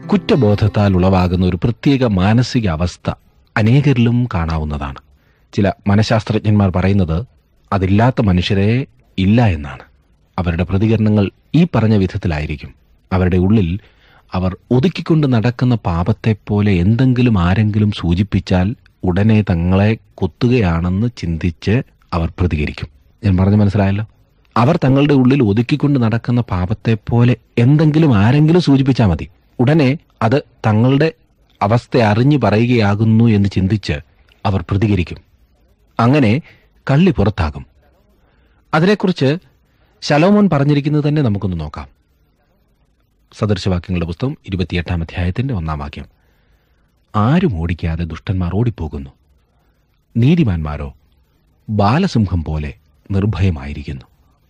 കുറ്റബോധത്താൽ ഉളവാകുന്ന ഒരു പ്രത്യേക മാനസിക അവസ്ഥ അനേകരിലും കാണാവുന്നതാണ്. ചില മനഃശാസ്ത്രജ്ഞന്മാർ പറയുന്നത് അതില്ലാത്ത മനുഷ്യരെ ഇല്ല എന്നാണ്. അവരുടെ പ്രതികരണങ്ങൾ ഈ പറഞ്ഞ വിധത്തിലായിരിക്കും. അവരുടെ ഉള്ളിൽ അവർ ഒതുക്കിക്കൊണ്ട് നടക്കുന്ന പാപത്തെപ്പോലെ എന്തെങ്കിലും ആരെങ്കിലും സൂചിപ്പിച്ചാൽ ഉടനെ തങ്ങളെ കൊത്തുകയാണെന്ന് ചിന്തിച്ച് അവർ പ്രതികരിക്കും. ഞാൻ പറഞ്ഞു മനസ്സിലായല്ലോ? അവർ തങ്ങളുടെ ഉള്ളിൽ ഒതുക്കിക്കൊണ്ട് നടക്കുന്ന പാപത്തെപ്പോലെ എന്തെങ്കിലും ആരെങ്കിലും സൂചിപ്പിച്ചാൽ മതി, ഉടനെ അത് തങ്ങളുടെ അവസ്ഥ അറിഞ്ഞു പറയുകയാകുന്നു എന്ന് ചിന്തിച്ച് അവർ പ്രതികരിക്കും. അങ്ങനെ കള്ളി പുറത്താകും. അതിനെക്കുറിച്ച് ശലോമോൻ പറഞ്ഞിരിക്കുന്നത് തന്നെ നമുക്കൊന്ന് നോക്കാം. സദൃശവാക്യങ്ങളുടെ പുസ്തകം 28 അധ്യായത്തിന്റെ 1 വാക്യം. ആരും ഓടിക്കാതെ ദുഷ്ടന്മാർ ഓടിപ്പോകുന്നു, നീതിമാന്മാരോ ബാലസിംഹം പോലെ നിർഭയമായിരിക്കുന്നു.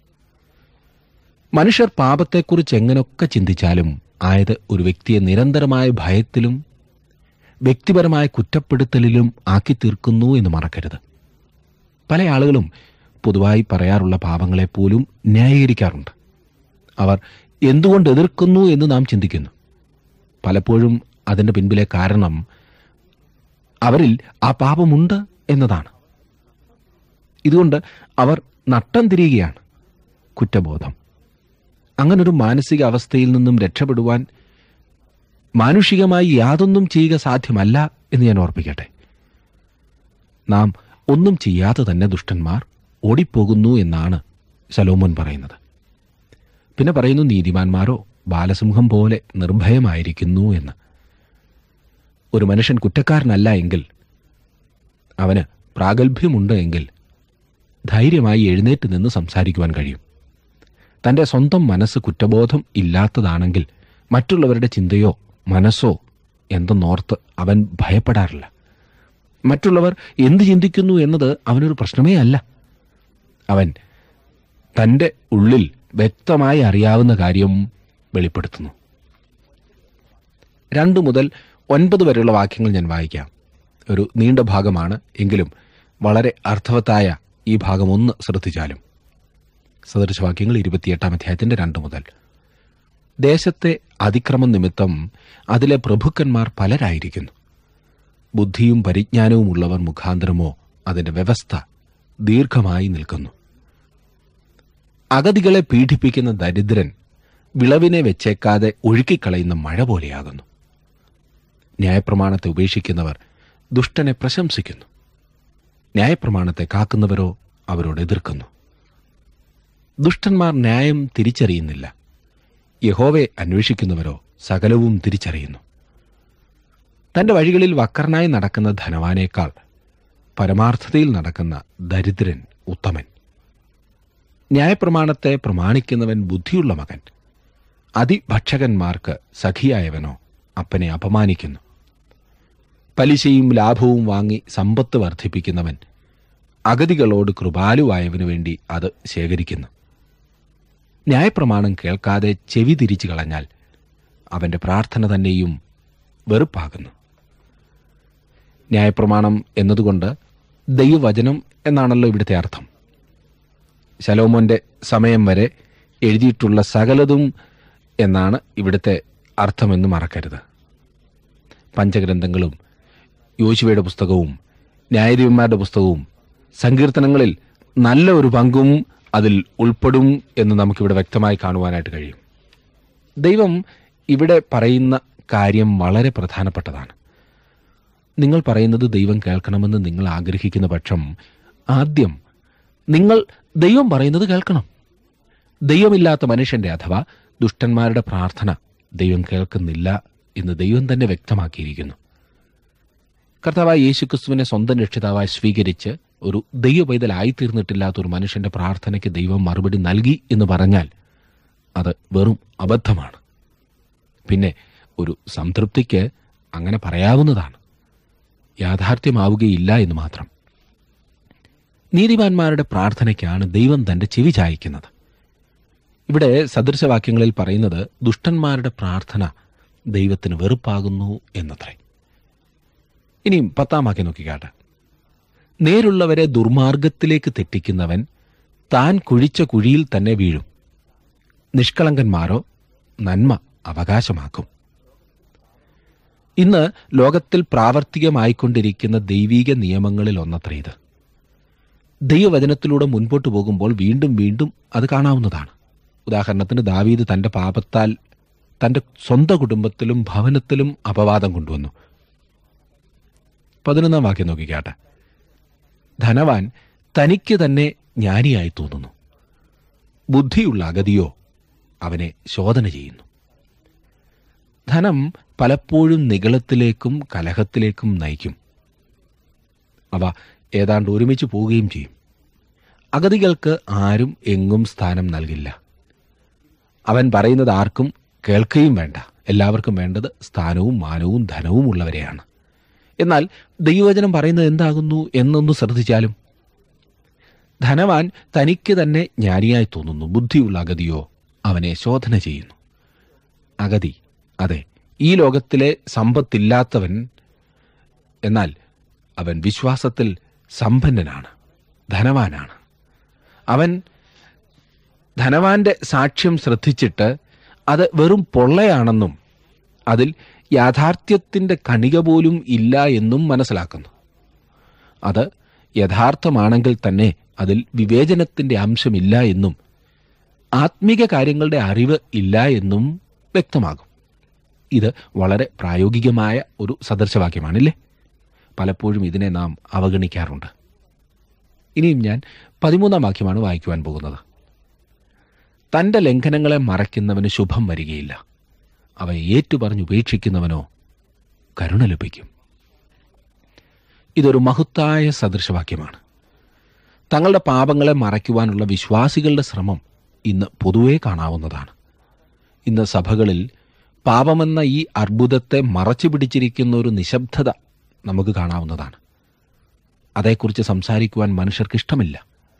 മനുഷ്യർ പാപത്തെക്കുറിച്ച് എങ്ങനെയൊക്കെ ചിന്തിച്ചാലും ആയത് ഒരു വ്യക്തിയെ നിരന്തരമായ ഭയത്തിലും വ്യക്തിപരമായ കുറ്റപ്പെടുത്തലിലും ആക്കി തീർക്കുന്നു എന്ന് മറക്കരുത്. പല ആളുകളും പൊതുവായി പറയാറുള്ള പാപങ്ങളെപ്പോലും ന്യായീകരിക്കാറുണ്ട്. അവർ എന്തുകൊണ്ട് എതിർക്കുന്നു എന്ന് നാം ചിന്തിക്കുന്നു. പലപ്പോഴും അതിൻ്റെ പിൻപിലെ കാരണം അവരിൽ ആ പാപമുണ്ട് എന്നതാണ്. ഇതുകൊണ്ട് അവർ നട്ടം തിരിയുകയാണ്. കുറ്റബോധം. അങ്ങനൊരു മാനസിക അവസ്ഥയിൽ നിന്നും രക്ഷപ്പെടുവാൻ മാനുഷികമായി യാതൊന്നും ചെയ്യുക സാധ്യമല്ല എന്ന് ഞാൻ ഓർപ്പിക്കട്ടെ. നാം ഒന്നും ചെയ്യാതെ തന്നെ ദുഷ്ടന്മാർ ഓടിപ്പോകുന്നു എന്നാണ് ശലോമോൻ പറയുന്നത്. പിന്നെ പറയുന്നു, നീതിമാന്മാരോ ബാലസിംഹം പോലെ നിർഭയമായിരിക്കുന്നു എന്ന്. ഒരു മനുഷ്യൻ കുറ്റക്കാരനല്ല എങ്കിൽ, അവന് പ്രാഗൽഭ്യമുണ്ട് എങ്കിൽ ധൈര്യമായി എഴുന്നേറ്റ് നിന്ന് സംസാരിക്കുവാൻ കഴിയും. തൻ്റെ സ്വന്തം മനസ്സ് കുറ്റബോധം ഇല്ലാത്തതാണെങ്കിൽ മറ്റുള്ളവരുടെ ചിന്തയോ മനസ്സോ എന്തെന്നോർത്ത് അവൻ ഭയപ്പെടാറില്ല. മറ്റുള്ളവർ എന്ത് ചിന്തിക്കുന്നു എന്നത് അവനൊരു പ്രശ്നമേ അല്ല. അവൻ തൻ്റെ ഉള്ളിൽ വ്യക്തമായി അറിയാവുന്ന കാര്യം വെളിപ്പെടുത്തുന്നു. 2 മുതൽ 9 വരെയുള്ള വാക്യങ്ങൾ ഞാൻ വായിക്കാം. ഒരു നീണ്ട ഭാഗമാണ്, എങ്കിലും വളരെ അർത്ഥവത്തായ ഈ ഭാഗം ഒന്ന് ശ്രദ്ധിച്ചാലും. സദൃശവാക്യങ്ങൾ 28 അധ്യായത്തിന്റെ 2 മുതൽ. ദേശത്തെ അതിക്രമം നിമിത്തം അതിലെ പ്രഭുക്കന്മാർ പലരായിരിക്കുന്നു. ബുദ്ധിയും പരിജ്ഞാനവും ഉള്ളവർ മുഖാന്തരമോ അതിന്റെ വ്യവസ്ഥ ദീർഘമായി നിൽക്കുന്നു. അഗതികളെ പീഡിപ്പിക്കുന്ന ദരിദ്രൻ വിളവിനെ വെച്ചേക്കാതെ ഒഴുക്കിക്കളയുന്ന മഴ പോലെയാകുന്നു. ന്യായപ്രമാണത്തെ ഉപേക്ഷിക്കുന്നവർ ദുഷ്ടനെ പ്രശംസിക്കുന്നു. ന്യായപ്രമാണത്തെ കാക്കുന്നവരോ അവരോട് എതിർക്കുന്നു. ദുഷ്ടന്മാർ ന്യായം തിരിച്ചറിയുന്നില്ല. യഹോവയെ അന്വേഷിക്കുന്നവരോ സകലവും തിരിച്ചറിയുന്നു. തന്റെ വഴികളിൽ വക്രനായി നടക്കുന്ന ധനവാനേക്കാൾ പരമാർത്ഥതയിൽ നടക്കുന്ന ദരിദ്രൻ ഉത്തമൻ. ന്യായപ്രമാണത്തെ പ്രമാണിക്കുന്നവൻ ബുദ്ധിയുള്ള മകൻ. അതിഭക്ഷകന്മാർക്ക് സഖിയായവനോ അപ്പനെ അപമാനിക്കുന്നു. പലിശയും ലാഭവും വാങ്ങി സമ്പത്ത് വർദ്ധിപ്പിക്കുന്നവൻ അഗതികളോട് കൃപാലുവായവനു വേണ്ടി അത് ശേഖരിക്കുന്നു. ന്യായപ്രമാണം കേൾക്കാതെ ചെവി തിരിച്ചു കളഞ്ഞാൽ അവന്റെ പ്രാർത്ഥന തന്നെയും വെറുപ്പാകുന്നു. ന്യായപ്രമാണം എന്നതുകൊണ്ട് ദൈവവചനം എന്നാണല്ലോ ഇവിടുത്തെ അർത്ഥം. ശലോമോന്റെ സമയം വരെ എഴുതിയിട്ടുള്ള സകലതും എന്നാണ് ഇവിടുത്തെ അർത്ഥമെന്ന് മറക്കരുത്. പഞ്ചഗ്രന്ഥങ്ങളും യോശുവയുടെ പുസ്തകവും ന്യായാധിപന്മാരുടെ പുസ്തകവും സങ്കീർത്തനങ്ങളിൽ നല്ല ഒരു പങ്കും അതിൽ ഉൾപ്പെടും എന്ന് നമുക്കിവിടെ വ്യക്തമായി കാണുവാനായിട്ട് കഴിയും. ദൈവം ഇവിടെ പറയുന്ന കാര്യം വളരെ പ്രധാനപ്പെട്ടതാണ്. നിങ്ങൾ പറയുന്നത് ദൈവം കേൾക്കണമെന്ന് നിങ്ങൾ ആഗ്രഹിക്കുന്ന പക്ഷം ആദ്യം നിങ്ങൾ ദൈവം പറയുന്നത് കേൾക്കണം. ദൈവമില്ലാത്ത മനുഷ്യന്റെ അഥവാ ദുഷ്ടന്മാരുടെ പ്രാർത്ഥന ദൈവം കേൾക്കുന്നില്ല എന്ന് ദൈവം തന്നെ വ്യക്തമാക്കിയിരിക്കുന്നു. കർത്താവായ യേശുക്രിസ്തുവിനെ സ്വന്തം രക്ഷിതാവായി സ്വീകരിച്ച് ഒരു ദൈവപൈതലായിത്തീർന്നിട്ടില്ലാത്ത ഒരു മനുഷ്യന്റെ പ്രാർത്ഥനയ്ക്ക് ദൈവം മറുപടി നൽകി എന്ന് പറഞ്ഞാൽ അത് വെറും അബദ്ധമാണ്. പിന്നെ ഒരു സംതൃപ്തിക്ക് അങ്ങനെ പറയാവുന്നതാണ്, യാഥാർത്ഥ്യമാവുകയില്ല എന്ന് മാത്രം. നീതിമാന്മാരുടെ പ്രാർത്ഥനയ്ക്കാണ് ദൈവം തന്റെ ചെവി ചായ്ക്കുന്നത്. ഇവിടെ സദൃശവാക്യങ്ങളിൽ പറയുന്നത് ദുഷ്ടന്മാരുടെ പ്രാർത്ഥന ദൈവത്തിന് വെറുപ്പാകുന്നു എന്നത്രേ. ഇനിയും 10 വാക്യം നോക്കിക്കാട്ടെ. നേരുള്ളവരെ ദുർമാർഗത്തിലേക്ക് തെറ്റിക്കുന്നവൻ താൻ കുഴിച്ച കുഴിയിൽ തന്നെ വീഴും. നിഷ്കളങ്കന്മാരോ നന്മ അവകാശമാക്കും. ഇന്ന് ലോകത്തിൽ പ്രാവർത്തികമായിക്കൊണ്ടിരിക്കുന്ന ദൈവീക നിയമങ്ങളിൽ ഒന്നത്ര ഇത്. ദൈവവചനത്തിലൂടെ മുൻപോട്ട് പോകുമ്പോൾ വീണ്ടും വീണ്ടും അത് കാണാവുന്നതാണ്. ഉദാഹരണത്തിന്, ദാവീദ് തൻ്റെ പാപത്താൽ തൻ്റെ സ്വന്തം കുടുംബത്തിലും ഭവനത്തിലും അപവാദം കൊണ്ടുവന്നു. 11-ാം വാക്യം നോക്കിക്കാട്ടെ. ധനവാൻ തനിക്ക് തന്നെ ജ്ഞാനിയായി തോന്നുന്നു, ബുദ്ധിയുള്ള അഗതിയോ അവനെ ശോധന ചെയ്യുന്നു. ധനം പലപ്പോഴും നിഗളത്തിലേക്കും കലഹത്തിലേക്കും നയിക്കും. അവ ഏതാണ്ട് ഒരുമിച്ച് പോവുകയും ചെയ്യും. അഗതികൾക്ക് ആരും എങ്ങും സ്ഥാനം നൽകില്ല. അവൻ പറയുന്നത് ആർക്കും കേൾക്കുകയും വേണ്ട. എല്ലാവർക്കും വേണ്ടത് സ്ഥാനവും മാനവും ധനവും ഉള്ളവരെയാണ്. എന്നാൽ ദൈവവചനം പറയുന്നത് എന്താകുന്നു എന്നൊന്ന് ശ്രദ്ധിച്ചാലും, ധനവാൻ തനിക്ക് തന്നെ ജ്ഞാനിയായി തോന്നുന്നു, ബുദ്ധിയുള്ള അഗതിയോ അവനെ ശോധന ചെയ്യുന്നു. അഗതി, അതെ, ഈ ലോകത്തിലെ സമ്പത്തില്ലാത്തവൻ, എന്നാൽ അവൻ വിശ്വാസത്തിൽ സമ്പന്നനാണ്, ധനവാനാണ്. അവൻ ധനവാന്റെ സാക്ഷ്യം ശ്രദ്ധിച്ചിട്ട് അത് വെറും പൊള്ളയാണെന്നും അതിൽ യാഥാർത്ഥ്യത്തിൻ്റെ കണിക പോലും ഇല്ല എന്നും മനസ്സിലാക്കുന്നു. അത് യഥാർത്ഥമാണെങ്കിൽ തന്നെ അതിൽ വിവേചനത്തിൻ്റെ അംശമില്ല എന്നും ആത്മീക കാര്യങ്ങളുടെ അറിവ് ഇല്ല എന്നും വ്യക്തമാകും. ഇത് വളരെ പ്രായോഗികമായ ഒരു സദൃശവാക്യമാണില്ലേ? പലപ്പോഴും ഇതിനെ നാം അവഗണിക്കാറുണ്ട്. ഇനിയും ഞാൻ 13-ാം വാക്യമാണ് വായിക്കുവാൻ പോകുന്നത്. തൻ്റെ ലംഘനങ്ങളെ മറയ്ക്കുന്നവന് ശുഭം വരികയില്ല, അവയെ ഏറ്റുപറഞ്ഞുപേക്ഷിക്കുന്നവനോ കരുണ ലഭിക്കും. ഇതൊരു മഹത്തായ സദൃശവാക്യമാണ്. തങ്ങളുടെ പാപങ്ങളെ മറയ്ക്കുവാനുള്ള വിശ്വാസികളുടെ ശ്രമം ഇന്ന് പൊതുവേ കാണാവുന്നതാണ്. ഇന്ന് സഭകളിൽ പാപമെന്ന ഈ അർബുദത്തെ മറച്ചു പിടിച്ചിരിക്കുന്ന ഒരു നിശബ്ദത നമുക്ക് കാണാവുന്നതാണ്. അതേക്കുറിച്ച് സംസാരിക്കുവാൻ മനുഷ്യർക്കിഷ്ടമില്ല.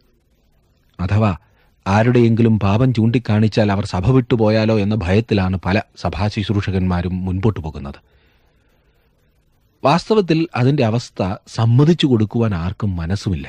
അഥവാ ആരുടെയെങ്കിലും പാപം ചൂണ്ടിക്കാണിച്ചാൽ അവർ സഭ വിട്ടുപോയാലോ എന്ന ഭയത്തിലാണ് പല സഭാശുശ്രൂഷകന്മാരും മുൻപോട്ട് പോകുന്നത്. വാസ്തവത്തിൽ അതിൻ്റെ അവസ്ഥ സമ്മതിച്ചു കൊടുക്കുവാൻ ആർക്കും മനസ്സുമില്ല.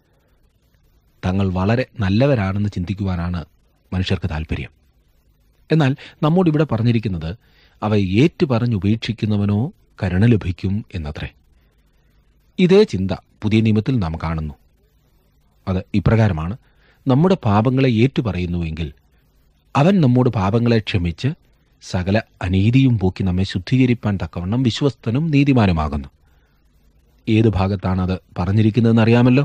തങ്ങൾ വളരെ നല്ലവരാണെന്ന് ചിന്തിക്കുവാനാണ് മനുഷ്യർക്ക് താല്പര്യം. എന്നാൽ നമ്മോടിവിടെ പറഞ്ഞിരിക്കുന്നത് അവയെ ഏറ്റുപറഞ്ഞുപേക്ഷിക്കുന്നവനോ കരുണ ലഭിക്കും എന്നത്രേ. ഇതേ ചിന്ത പുതിയ നിയമത്തിൽ നാം കാണുന്നു. അത് ഇപ്രകാരമാണ്: നമ്മുടെ പാപങ്ങളെ ഏറ്റുപറയുന്നുവെങ്കിൽ അവൻ നമ്മോട് പാപങ്ങളെ ക്ഷമിച്ച് സകല അനീതിയും പോക്കി നമ്മെ ശുദ്ധീകരിപ്പാൻ തക്കവണ്ണം വിശ്വസ്തനും നീതിമാനുമാകുന്നു. ഏത് ഭാഗത്താണത് പറഞ്ഞിരിക്കുന്നതെന്ന് അറിയാമല്ലോ.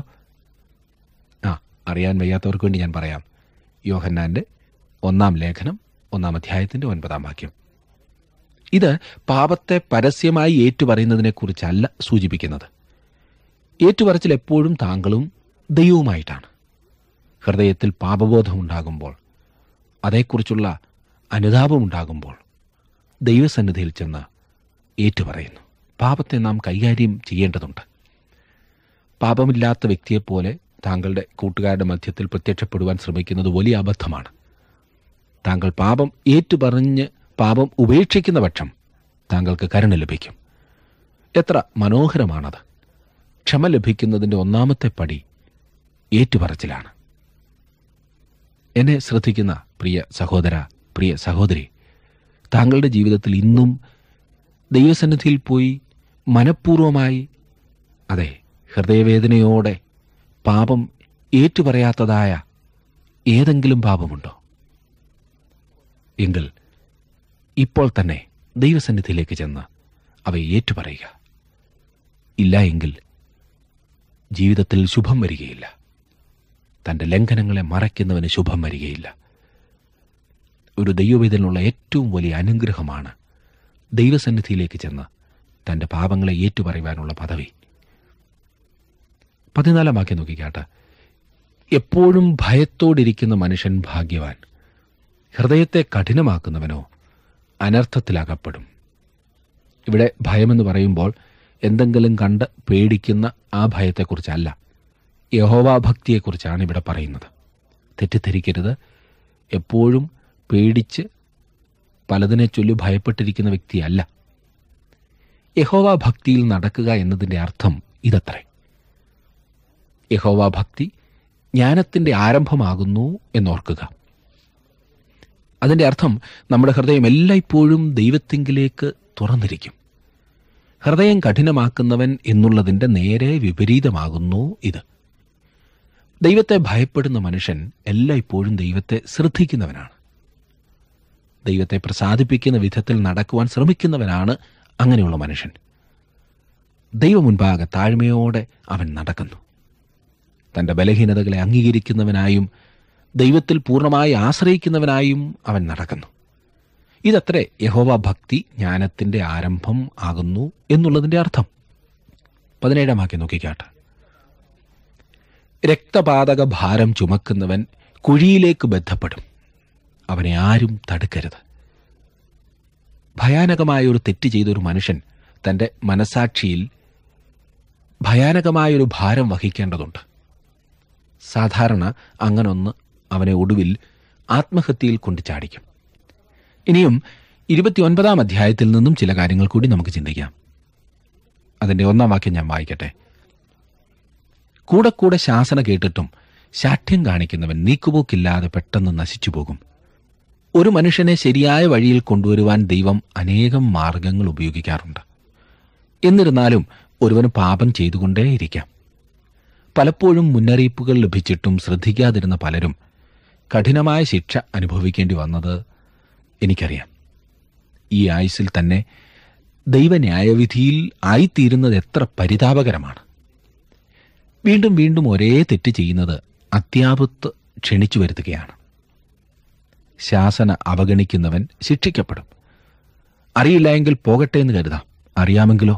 അറിയാൻ വയ്യാത്തവർക്ക് വേണ്ടി ഞാൻ പറയാം. യോഹന്നാൻ്റെ 1-ാം ലേഖനം 1-ാം അധ്യായത്തിൻ്റെ 9-ാം വാക്യം. ഇത് പാപത്തെ പരസ്യമായി ഏറ്റുപറയുന്നതിനെക്കുറിച്ചല്ല സൂചിപ്പിക്കുന്നത്. ഏറ്റുപറച്ചിൽ എപ്പോഴും താങ്കളും ദൈവവുമായിട്ടാണ്. ഹൃദയത്തിൽ പാപബോധമുണ്ടാകുമ്പോൾ, അതേക്കുറിച്ചുള്ള അനുതാപമുണ്ടാകുമ്പോൾ ദൈവസന്നിധിയിൽ ചെന്ന് ഏറ്റുപറയുന്നു. പാപത്തെ നാം കൈകാര്യം ചെയ്യേണ്ടതുണ്ട്. പാപമില്ലാത്ത വ്യക്തിയെപ്പോലെ താങ്കളുടെ കൂട്ടുകാരുടെ മധ്യത്തിൽ പ്രത്യക്ഷപ്പെടുവാൻ ശ്രമിക്കുന്നത് വലിയ അബദ്ധമാണ്. താങ്കൾ പാപം ഏറ്റുപറഞ്ഞ് പാപം ഉപേക്ഷിക്കുന്ന പക്ഷം താങ്കൾക്ക് കരുണ ലഭിക്കും. എത്ര മനോഹരമാണത്! ക്ഷമ ലഭിക്കുന്നതിൻ്റെ ഒന്നാമത്തെ പടി ഏറ്റുപറച്ചിലാണ്. എന്നെ ശ്രദ്ധിക്കുന്ന പ്രിയ സഹോദര, പ്രിയ സഹോദരി, താങ്കളുടെ ജീവിതത്തിൽ ഇന്നും ദൈവസന്നിധിയിൽ പോയി മനഃപൂർവമായി, അതെ, ഹൃദയവേദനയോടെ പാപം ഏറ്റുപറയാത്തതായ ഏതെങ്കിലും പാപമുണ്ടോ? എങ്കിൽ ഇപ്പോൾ തന്നെ ദൈവസന്നിധിയിലേക്ക് ചെന്ന് അവയെ ഏറ്റുപറയുക. ഇല്ല എങ്കിൽ ജീവിതത്തിൽ ശുഭം വരികയില്ല. തൻ്റെ ലംഘനങ്ങളെ മറയ്ക്കുന്നവന് ശുഭം വരികയില്ല. ഒരു ദൈവവേദനുള്ള ഏറ്റവും വലിയ അനുഗ്രഹമാണ് ദൈവസന്നിധിയിലേക്ക് ചെന്ന് തൻ്റെ പാപങ്ങളെ ഏറ്റുപറയുവാനുള്ള പദവി. 14-ാം വാക്യം നോക്കിക്കാട്ടെ. എപ്പോഴും ഭയത്തോടിരിക്കുന്ന മനുഷ്യൻ ഭാഗ്യവാൻ, ഹൃദയത്തെ കഠിനമാക്കുന്നവനോ അനർത്ഥത്തിലകപ്പെടും. ഇവിടെ ഭയമെന്ന് പറയുമ്പോൾ എന്തെങ്കിലും കണ്ട് പേടിക്കുന്ന ആ ഭയത്തെക്കുറിച്ചല്ല, യഹോവാഭക്തിയെക്കുറിച്ചാണ് ഇവിടെ പറയുന്നത്. തെറ്റിദ്ധരിക്കരുത്. എപ്പോഴും പേടിച്ച് പലതിനെ ചൊല്ലി ഭയപ്പെട്ടിരിക്കുന്ന വ്യക്തിയല്ല. യഹോവാഭക്തിയിൽ നടക്കുക എന്നതിൻ്റെ അർത്ഥം ഇതത്രേ. യഹോവാഭക്തി ജ്ഞാനത്തിൻ്റെ ആരംഭമാകുന്നു എന്നോർക്കുക. അതിൻ്റെ അർത്ഥം നമ്മുടെ ഹൃദയം എല്ലായ്പ്പോഴും ദൈവത്തിങ്കിലേക്ക് തുറന്നിരിക്കും. ഹൃദയം കഠിനമാക്കുന്നവൻ എന്നുള്ളതിൻ്റെ നേരെ വിപരീതമാകുന്നു ഇത്. ദൈവത്തെ ഭയപ്പെടുന്ന മനുഷ്യൻ എല്ലായ്പ്പോഴും ദൈവത്തെ ശ്രദ്ധിക്കുന്നവനാണ്. ദൈവത്തെ പ്രസാദിപ്പിക്കുന്ന വിധത്തിൽ നടക്കുവാൻ ശ്രമിക്കുന്നവനാണ് അങ്ങനെയുള്ള മനുഷ്യൻ. ദൈവം മുൻപാകെ താഴ്മയോടെ അവൻ നടക്കുന്നു. തൻ്റെ ബലഹീനതകളെ അംഗീകരിക്കുന്നവനായും ദൈവത്തിൽ പൂർണ്ണമായി ആശ്രയിക്കുന്നവനായും അവൻ നടക്കുന്നു. ഇതത്രേ യഹോവ ഭക്തി ജ്ഞാനത്തിൻ്റെ ആരംഭം ആകുന്നു എന്നുള്ളതിൻ്റെ അർത്ഥം. 17 വാക്യം നോക്കിക്കാട്ടെ. രക്തപാതക ഭാരം ചുമക്കുന്നവൻ കുഴിയിലേക്ക് ബദ്ധപ്പെടും, അവനെ ആരും തടുക്കരുത്. ഭയാനകമായൊരു തെറ്റ് ചെയ്തൊരു മനുഷ്യൻ തൻ്റെ മനസാക്ഷിയിൽ ഭയാനകമായൊരു ഭാരം വഹിക്കേണ്ടതുണ്ട്. സാധാരണ അങ്ങനൊന്ന് അവനെ ഒടുവിൽ ആത്മഹത്യയിൽ കൊണ്ട് ചാടിക്കും. ഇനിയും 29 അധ്യായത്തിൽ നിന്നും ചില കാര്യങ്ങൾ കൂടി നമുക്ക് ചിന്തിക്കാം. അതിൻ്റെ 1 വാക്യം ഞാൻ വായിക്കട്ടെ. കൂടെ കൂടെ ശാസന കേട്ടിട്ടും ശാഠ്യം കാണിക്കുന്നവൻ നീക്കുപോക്കില്ലാതെ പെട്ടെന്ന് നശിച്ചു പോകും. ഒരു മനുഷ്യനെ ശരിയായ വഴിയിൽ കൊണ്ടുവരുവാൻ ദൈവം അനേകം മാർഗങ്ങൾ ഉപയോഗിക്കാറുണ്ട്. എന്നിരുന്നാലും ഒരുവന് പാപം ചെയ്തുകൊണ്ടേയിരിക്കാം. പലപ്പോഴും മുന്നറിയിപ്പുകൾ ലഭിച്ചിട്ടും ശ്രദ്ധിക്കാതിരുന്ന പലരും കഠിനമായ ശിക്ഷ അനുഭവിക്കേണ്ടി വന്നത് എനിക്കറിയാം. ഈ ആയുസ്സിൽ തന്നെ ദൈവന്യായവിധിയിൽ ആയിത്തീരുന്നത് എത്ര പരിതാപകരമാണ്. വീണ്ടും വീണ്ടും ഒരേ തെറ്റ് ചെയ്യുന്നത് അത്യാപത്ത് ക്ഷണിച്ചു വരുത്തുകയാണ്. ശാസന അവഗണിക്കുന്നവൻ ശിക്ഷിക്കപ്പെടും. അറിയില്ല എങ്കിൽ പോകട്ടെ എന്ന് കരുതാം. അറിയാമെങ്കിലോ?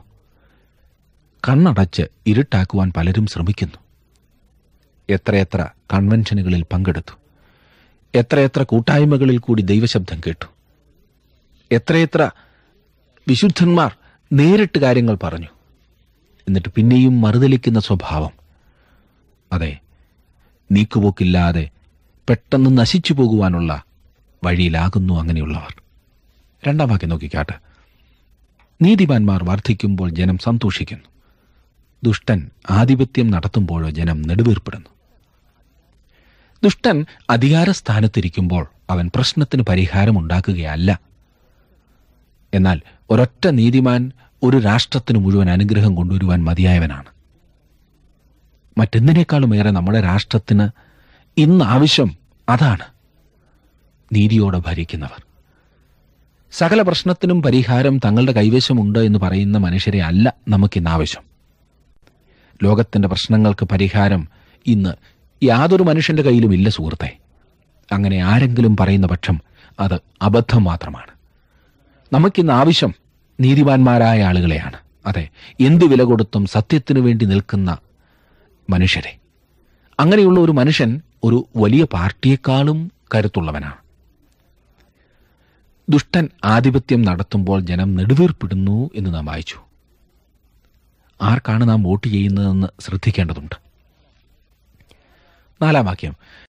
കണ്ണടച്ച് ഇരുട്ടാക്കുവാൻ പലരും ശ്രമിക്കുന്നു. എത്രയെത്ര കൺവെൻഷനുകളിൽ പങ്കെടുത്തു, എത്രയെത്ര കൂട്ടായ്മകളിൽ കൂടി ദൈവശബ്ദം കേട്ടു, എത്രയെത്ര വിശുദ്ധന്മാർ നേരിട്ട് കാര്യങ്ങൾ പറഞ്ഞു. എന്നിട്ട് പിന്നെയും മറുതലിക്കുന്ന സ്വഭാവം. അതെ, നീക്കുപോക്കില്ലാതെ പെട്ടെന്ന് നശിച്ചു പോകുവാനുള്ള വഴിയിലാകുന്നു അങ്ങനെയുള്ളവർ. 2 വാക്യം നോക്കിക്കാട്ടെ. നീതിമാന്മാർ വർദ്ധിക്കുമ്പോൾ ജനം സന്തോഷിക്കുന്നു, ദുഷ്ടൻ ആധിപത്യം നടത്തുമ്പോഴോ ജനം നെടുവീർപ്പെടുന്നു. ദുഷ്ടൻ അധികാരസ്ഥാനത്തിരിക്കുമ്പോൾ അവൻ പ്രശ്നത്തിന് പരിഹാരമുണ്ടാക്കുകയല്ല. എന്നാൽ ഒരൊറ്റ നീതിമാൻ ഒരു രാഷ്ട്രത്തിന് മുഴുവൻ അനുഗ്രഹം കൊണ്ടുവരുവാൻ മതിയായവനാണ്. മറ്റെന്തിനേക്കാളുമേറെ നമ്മുടെ രാഷ്ട്രത്തിന് ഇന്ന് ആവശ്യം അതാണ്, നീതിയോടെ ഭരിക്കുന്നവർ. സകല പ്രശ്നത്തിനും പരിഹാരം തങ്ങളുടെ കൈവശമുണ്ട് എന്ന് പറയുന്ന മനുഷ്യരെ അല്ല നമുക്കിന്ന് ആവശ്യം. ലോകത്തിൻ്റെ പ്രശ്നങ്ങൾക്ക് പരിഹാരം ഇന്ന് യാതൊരു മനുഷ്യൻ്റെ കയ്യിലും ഇല്ല സുഹൃത്തെ. അങ്ങനെ ആരെങ്കിലും പറയുന്ന പക്ഷം അത് അബദ്ധം മാത്രമാണ്. നമുക്കിന്ന് ആവശ്യം നീതിമാന്മാരായ ആളുകളെയാണ്. അതെ, എന്ത് വില കൊടുത്തും സത്യത്തിനു വേണ്ടി നിൽക്കുന്ന മനുഷ്യരെ. അങ്ങനെയുള്ള ഒരു മനുഷ്യൻ ഒരു വലിയ പാർട്ടിയെക്കാളും കരുത്തുള്ളവനാണ്. ദുഷ്ടൻ ആധിപത്യം നടത്തുമ്പോൾ ജനം നെടുവീർപ്പിടുന്നു എന്ന് നാം വായിച്ചു. ആർക്കാണ് നാം വോട്ട് ചെയ്യുന്നതെന്ന് ശ്രദ്ധിക്കേണ്ടതുണ്ട്. 4 വാക്യം.